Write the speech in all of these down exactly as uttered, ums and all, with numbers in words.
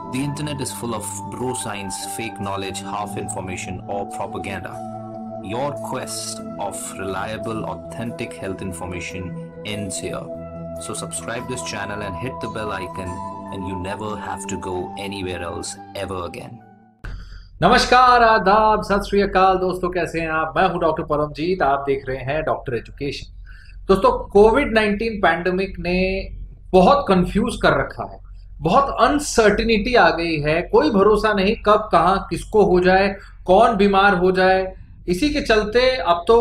The internet is full of bro science, fake knowledge, half information, or propaganda. Your quest of reliable, authentic health information ends here. So subscribe this channel and hit the bell icon, and you never have to go anywhere else ever again. नमस्कार, आदाब, सत श्री अकाल दोस्तों, कैसे हैं आप। मैं हूं डॉक्टर परमजीत, आप देख रहे हैं डॉक्टर एजुकेशन। दोस्तों, कोविड नाइनटीन पैंडेमिक ने बहुत कंफ्यूज कर रखा है, बहुत अनसर्टिनिटी आ गई है। कोई भरोसा नहीं कब कहां किसको हो जाए, कौन बीमार हो जाए। इसी के चलते अब तो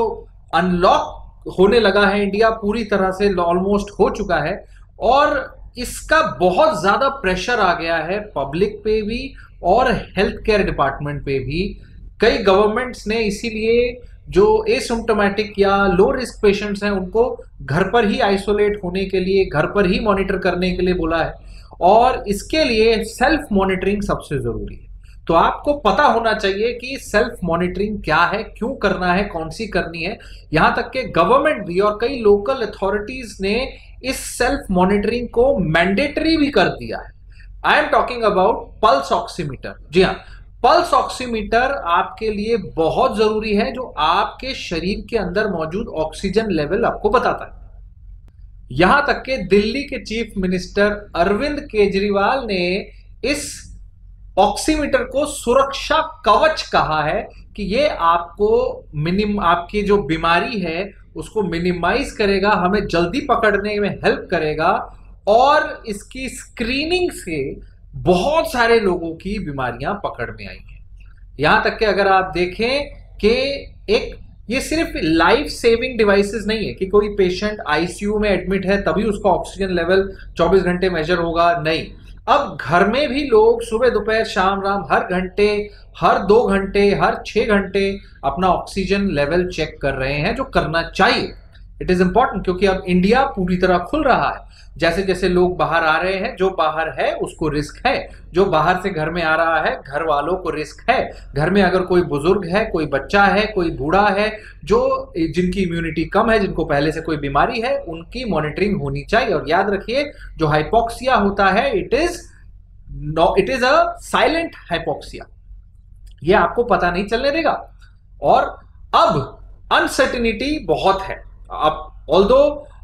अनलॉक होने लगा है, इंडिया पूरी तरह से ऑलमोस्ट हो चुका है और इसका बहुत ज्यादा प्रेशर आ गया है पब्लिक पे भी और हेल्थ केयर डिपार्टमेंट पे भी। कई गवर्नमेंट्स ने इसीलिए जो एसिम्प्टोमेटिक या लो रिस्क पेशेंट्स हैं उनको घर पर ही आइसोलेट होने के लिए, घर पर ही मॉनिटर करने के लिए बोला है और इसके लिए सेल्फ मॉनिटरिंग सबसे जरूरी है। तो आपको पता होना चाहिए कि सेल्फ मॉनिटरिंग क्या है, क्यों करना है, कौन सी करनी है। यहां तक कि गवर्नमेंट भी और कई लोकल अथॉरिटीज ने इस सेल्फ मॉनिटरिंग को मैंडेटरी भी कर दिया है। I am talking about pulse oximeter. जी हाँ, पल्स ऑक्सीमीटर आपके लिए बहुत जरूरी है, जो आपके शरीर के अंदर मौजूद ऑक्सीजन लेवल आपको बताता है। यहां तक कि दिल्ली के चीफ मिनिस्टर अरविंद केजरीवाल ने इस ऑक्सीमीटर को सुरक्षा कवच कहा है कि ये आपको मिनिम आपकी जो बीमारी है उसको मिनिमाइज करेगा, हमें जल्दी पकड़ने में हेल्प करेगा और इसकी स्क्रीनिंग से बहुत सारे लोगों की बीमारियां पकड़ में आई हैं। यहां तक कि अगर आप देखें कि एक ये सिर्फ लाइफ सेविंग डिवाइसेस नहीं है कि कोई पेशेंट आईसीयू में एडमिट है तभी उसका ऑक्सीजन लेवल चौबीस घंटे मेजर होगा, नहीं। अब घर में भी लोग सुबह दोपहर शाम राम हर घंटे, हर दो घंटे, हर छह घंटे अपना ऑक्सीजन लेवल चेक कर रहे हैं, जो करना चाहिए। इट इज इंपॉर्टेंट क्योंकि अब इंडिया पूरी तरह खुल रहा है। जैसे जैसे लोग बाहर आ रहे हैं, जो बाहर है उसको रिस्क है, जो बाहर से घर में आ रहा है घर वालों को रिस्क है। घर में अगर कोई बुजुर्ग है, कोई बच्चा है, कोई बूढ़ा है, जो जिनकी इम्यूनिटी कम है, जिनको पहले से कोई बीमारी है, उनकी मॉनिटरिंग होनी चाहिए। और याद रखिए, जो हाइपोक्सिया होता है it is it is a silent hypoxia, ये आपको पता नहीं चलने देगा। और अब अनसर्टिनिटी बहुत है। अब ऑल्दो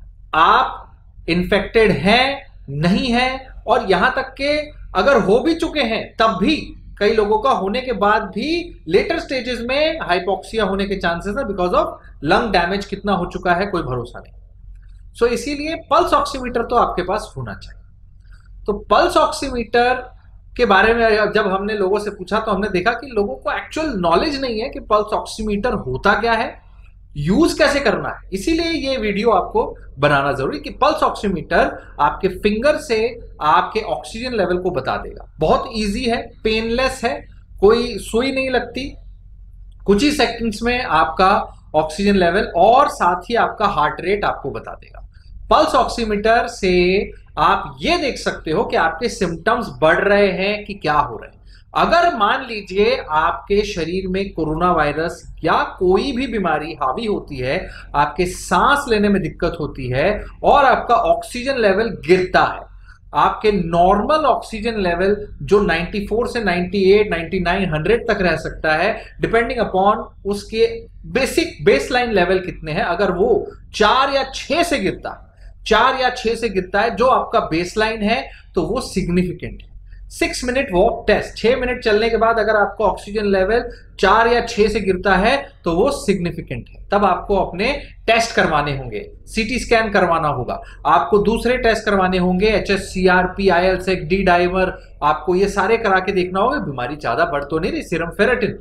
आप इन्फेक्टेड हैं, नहीं हैं, और यहां तक के अगर हो भी चुके हैं तब भी कई लोगों का होने के बाद भी लेटर स्टेजेस में हाइपोक्सिया होने के चांसेस है, बिकॉज ऑफ लंग डैमेज कितना हो चुका है कोई भरोसा नहीं। सो so, इसीलिए पल्स ऑक्सीमीटर तो आपके पास होना चाहिए। तो पल्स ऑक्सीमीटर के बारे में जब हमने लोगों से पूछा तो हमने देखा कि लोगों को एक्चुअल नॉलेज नहीं है कि पल्स ऑक्सीमीटर होता क्या है, यूज कैसे करना है। इसीलिए ये वीडियो आपको बनाना जरूरी कि पल्स ऑक्सीमीटर आपके फिंगर से आपके ऑक्सीजन लेवल को बता देगा। बहुत इजी है, पेनलेस है, कोई सुई नहीं लगती, कुछ ही सेकंड्स में आपका ऑक्सीजन लेवल और साथ ही आपका हार्ट रेट आपको बता देगा। पल्स ऑक्सीमीटर से आप ये देख सकते हो कि आपके सिम्टम्स बढ़ रहे हैं कि क्या हो रहे हैं। अगर मान लीजिए आपके शरीर में कोरोना वायरस या कोई भी बीमारी हावी होती है, आपके सांस लेने में दिक्कत होती है और आपका ऑक्सीजन लेवल गिरता है, आपके नॉर्मल ऑक्सीजन लेवल जो चौरानवे से अट्ठानवे, निन्यानवे, सौ तक रह सकता है डिपेंडिंग अपॉन उसके बेसिक बेसलाइन लेवल कितने हैं। अगर वो चार या छह से गिरता है चार या छह से गिरता है जो आपका बेसलाइन है, तो वो सिग्निफिकेंट है। सिक्स मिनट वॉक टेस्ट, छह मिनट चलने के बाद अगर आपका ऑक्सीजन लेवल चार या छह से गिरता है तो वो सिग्निफिकेंट है। तब आपको अपने टेस्ट करवाने होंगे, सीटी स्कैन करवाना होगा, आपको दूसरे टेस्ट करवाने होंगे, H S C R P, I L six, D dimer, आपको ये सारे करा के देखना होगा बीमारी ज्यादा बढ़ तो नहीं रही, सीरम फेरेटिन।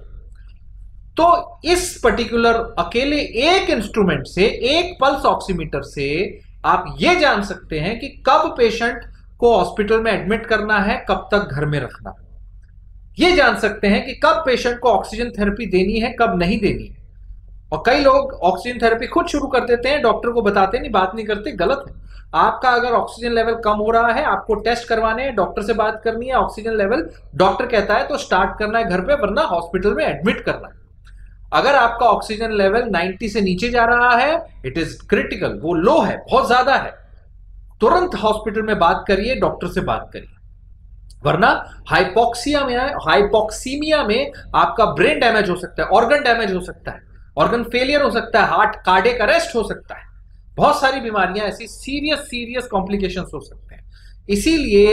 तो इस पर्टिकुलर अकेले एक इंस्ट्रूमेंट से, एक पल्स ऑक्सीमीटर से आप ये जान सकते हैं कि कब पेशेंट को हॉस्पिटल में एडमिट करना है, कब तक घर में रखना है। ये जान सकते हैं कि कब पेशेंट को ऑक्सीजन थेरेपी देनी है, कब नहीं देनी है। और कई लोग ऑक्सीजन थेरेपी खुद शुरू कर देते हैं, डॉक्टर को बताते नहीं, बात नहीं करते, गलत है। आपका अगर ऑक्सीजन लेवल कम हो रहा है, आपको टेस्ट करवाने हैं, डॉक्टर से बात करनी है, ऑक्सीजन लेवल डॉक्टर कहता है तो स्टार्ट करना है घर पे, वरना हॉस्पिटल में एडमिट करना है। अगर आपका ऑक्सीजन लेवल नब्बे से नीचे जा रहा है, इट इज क्रिटिकल, वो लो है, बहुत ज्यादा है, तुरंत हॉस्पिटल में बात करिए, डॉक्टर से बात करिए। वरना हाइपोक्सिया में हाइपोक्सीमिया में आपका ब्रेन डैमेज हो सकता है, ऑर्गन डैमेज हो सकता है, ऑर्गन फेलियर हो सकता है, हार्ट कार्डियक अरेस्ट हो सकता है, बहुत सारी बीमारियां ऐसी सीरियस सीरियस कॉम्प्लिकेशंस हो सकते हैं। इसीलिए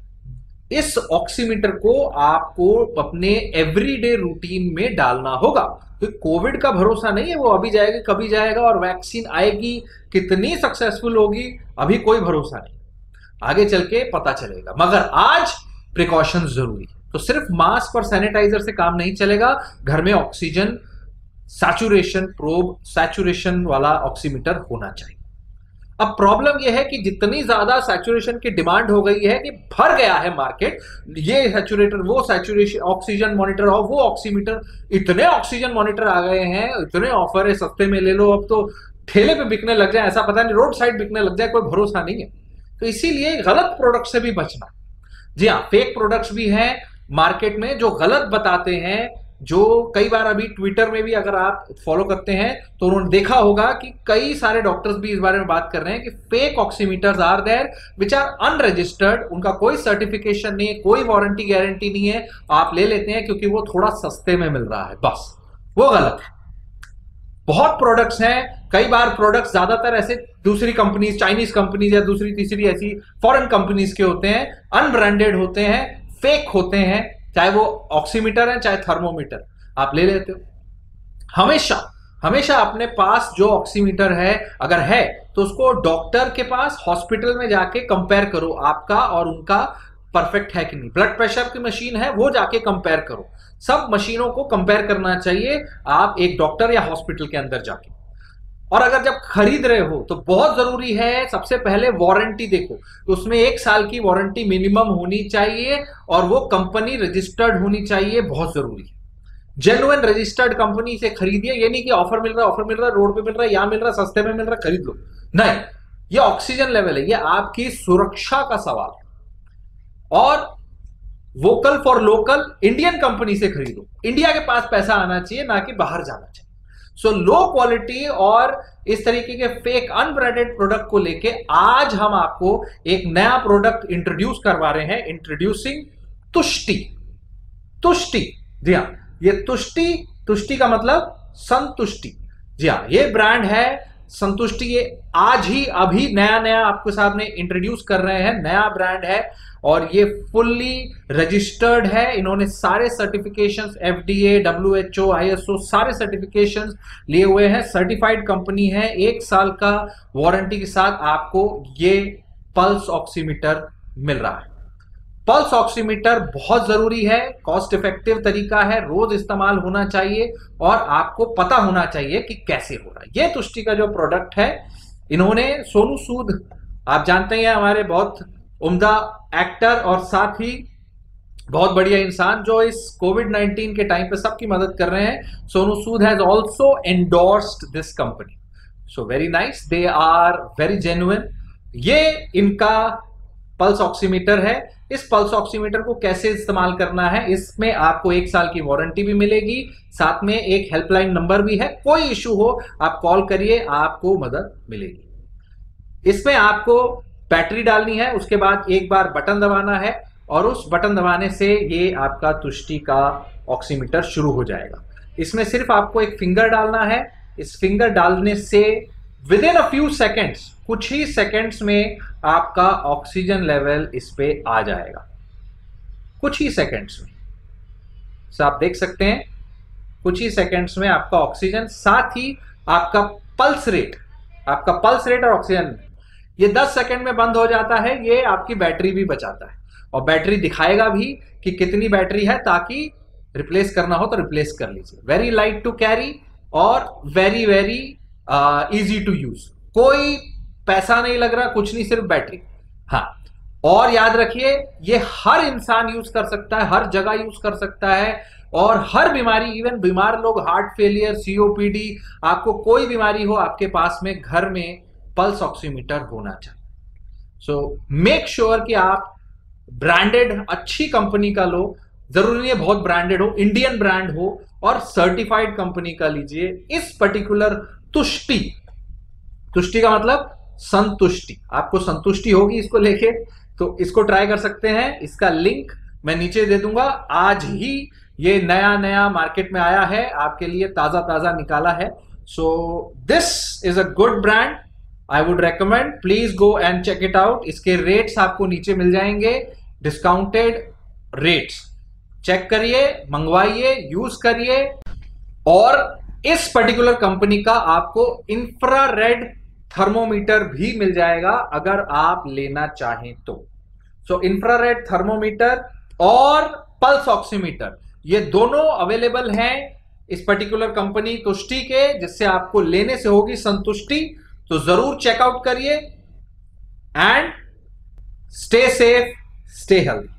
इस ऑक्सीमीटर को आपको अपने एवरीडे रूटीन में डालना होगा। तो कोविड का भरोसा नहीं है, वो अभी जाएगा कभी जाएगा, और वैक्सीन आएगी कितनी सक्सेसफुल होगी अभी कोई भरोसा नहीं, आगे चल के पता चलेगा। मगर आज प्रिकॉशन जरूरी है। तो सिर्फ मास्क और सैनिटाइजर से काम नहीं चलेगा, घर में ऑक्सीजन सैचुरेशन प्रोब, सैचुरेशन वाला ऑक्सीमीटर होना चाहिए। अब प्रॉब्लम यह है कि जितनी ज्यादा सैचुरेशन की डिमांड हो गई है कि भर गया है मार्केट, ये सैचुरेटर, वो सैचुरेशन ऑक्सीजन मॉनिटर और वो ऑक्सीमीटर, इतने ऑक्सीजन मॉनिटर आ गए हैं, इतने ऑफर है, सस्ते में ले लो, अब तो ठेले पे बिकने लग जाए, ऐसा पता नहीं रोड साइड बिकने लग जाए, कोई भरोसा नहीं है। तो इसीलिए गलत प्रोडक्ट से भी बचना। जी हाँ, फेक प्रोडक्ट्स भी हैं मार्केट में जो गलत बताते हैं, जो कई बार अभी ट्विटर में भी अगर आप फॉलो करते हैं तो उन्होंने देखा होगा कि कई सारे डॉक्टर्स भी इस बारे में बात कर रहे हैं कि fake oximeters are there which are unregistered, उनका कोई सर्टिफिकेशन नहीं है, कोई वारंटी गारंटी नहीं है, आप ले लेते हैं क्योंकि वो थोड़ा सस्ते में मिल रहा है, बस वो गलत है। बहुत प्रोडक्ट्स हैं, कई बार प्रोडक्ट्स ज्यादातर ऐसे दूसरी कंपनीज, चाइनीज कंपनीज या दूसरी तीसरी ऐसी फॉरेन कंपनीज के होते हैं, अनब्रांडेड होते हैं, फेक होते हैं, चाहे वो ऑक्सीमीटर है चाहे थर्मोमीटर, आप ले लेते हो। हमेशा हमेशा अपने पास जो ऑक्सीमीटर है अगर है तो उसको डॉक्टर के पास हॉस्पिटल में जाके कंपेयर करो, आपका और उनका परफेक्ट है कि नहीं। ब्लड प्रेशर की मशीन है वो जाके कंपेयर करो, सब मशीनों को कंपेयर करना चाहिए आप एक डॉक्टर या हॉस्पिटल के अंदर जाके। और अगर जब खरीद रहे हो तो बहुत जरूरी है सबसे पहले वारंटी देखो, तो उसमें एक साल की वारंटी मिनिमम होनी चाहिए और वो कंपनी रजिस्टर्ड होनी चाहिए, बहुत जरूरी है। जेन्युइन रजिस्टर्ड कंपनी से खरीदिए, ये नहीं कि ऑफर मिल रहा है, ऑफर मिल रहा है, रोड पे मिल रहा है, यहां मिल रहा है, सस्ते में मिल रहा है, खरीद लो, नहीं। ये ऑक्सीजन लेवल है, ये आपकी सुरक्षा का सवाल है। और vocal for local, Indian company से खरीदो, इंडिया के पास पैसा आना चाहिए, ना कि बाहर जाना चाहिए। सो लो क्वालिटी और इस तरीके के फेक अनब्रांडेड प्रोडक्ट को लेके आज हम आपको एक नया प्रोडक्ट इंट्रोड्यूस करवा रहे हैं। इंट्रोड्यूसिंग तुष्टि। तुष्टि, जी हाँ, ये तुष्टि, तुष्टि का मतलब संतुष्टि। जी हाँ, ये ब्रांड है संतुष्टि, ये आज ही अभी नया नया आपके सामने इंट्रोड्यूस कर रहे हैं, नया ब्रांड है और ये फुल्ली रजिस्टर्ड है। इन्होंने सारे सर्टिफिकेशंस, एफडीए, डब्ल्यूएचओ, आईएसओ, सारे सर्टिफिकेशंस लिए हुए हैं, सर्टिफाइड कंपनी है। एक साल का वारंटी के साथ आपको ये पल्स ऑक्सीमीटर मिल रहा है। पल्स ऑक्सीमीटर बहुत जरूरी है, कॉस्ट इफेक्टिव तरीका है, रोज इस्तेमाल होना चाहिए और आपको पता होना चाहिए कि कैसे हो रहा है। ये तुष्टि का जो प्रोडक्ट है, इन्होंने सोनू सूद, आप जानते हैं हमारे बहुत उम्दा एक्टर और साथ ही बहुत बढ़िया इंसान जो इस कोविड नाइनटीन के टाइम पे सबकी मदद कर रहे हैं, Sonu Sood has also endorsed this company, so very nice, they are very genuine. ये इनका पल्स ऑक्सीमीटर है। इस पल्स ऑक्सीमीटर को कैसे इस्तेमाल करना है, इसमें आपको एक साल की वारंटी भी मिलेगी, साथ में एक हेल्पलाइन नंबर भी है, कोई इशू हो आप कॉल करिए, आपको मदद मिलेगी। इसमें आपको बैटरी डालनी है, उसके बाद एक बार बटन दबाना है और उस बटन दबाने से ये आपका तुष्टि का ऑक्सीमीटर शुरू हो जाएगा। इसमें सिर्फ आपको एक फिंगर डालना है, इस फिंगर डालने से within a few seconds, कुछ ही सेकेंड्स में आपका ऑक्सीजन लेवल इस पे आ जाएगा, कुछ ही सेकेंड्स में। सो आप देख सकते हैं कुछ ही सेकेंड्स में आपका ऑक्सीजन, साथ ही आपका पल्स रेट, आपका पल्स रेट और ऑक्सीजन ये दस सेकंड में बंद हो जाता है। ये आपकी बैटरी भी बचाता है और बैटरी दिखाएगा भी कि कितनी बैटरी है, ताकि रिप्लेस करना हो तो रिप्लेस कर लीजिए। वेरी लाइट टू कैरी और very very easy to use, कोई पैसा नहीं लग रहा, कुछ नहीं, सिर्फ बैटरी। हाँ, और याद रखिए ये हर इंसान यूज कर सकता है, हर जगह यूज कर सकता है और हर बीमारी, इवन बीमार लोग, हार्ट फेलियर, सीओपीडी, आपको कोई बीमारी हो, आपके पास में घर में पल्स ऑक्सीमीटर होना चाहिए। सो मेक श्योर कि आप ब्रांडेड अच्छी कंपनी का लो, जरूरी नहीं है बहुत ब्रांडेड हो, इंडियन ब्रांड हो और सर्टिफाइड कंपनी का लीजिए। इस पर्टिकुलर तुष्टि, तुष्टि का मतलब संतुष्टि, आपको संतुष्टि होगी इसको लेके, तो इसको ट्राई कर सकते हैं। इसका लिंक मैं नीचे दे दूंगा। आज ही ये नया नया मार्केट में आया है, आपके लिए ताजा ताजा निकाला है। So this is a good brand, I would recommend, please go and check it out. इसके रेट्स आपको नीचे मिल जाएंगे, डिस्काउंटेड रेट्स। चेक करिए, मंगवाइए, यूज करिए। और इस पर्टिकुलर कंपनी का आपको इंफ्रारेड थर्मोमीटर भी मिल जाएगा अगर आप लेना चाहें तो। सो इंफ्रारेड थर्मोमीटर और पल्स ऑक्सीमीटर, ये दोनों अवेलेबल हैं इस पर्टिकुलर कंपनी तुष्टि के, जिससे आपको लेने से होगी संतुष्टि। तो जरूर चेकआउट करिए and stay safe, stay healthy.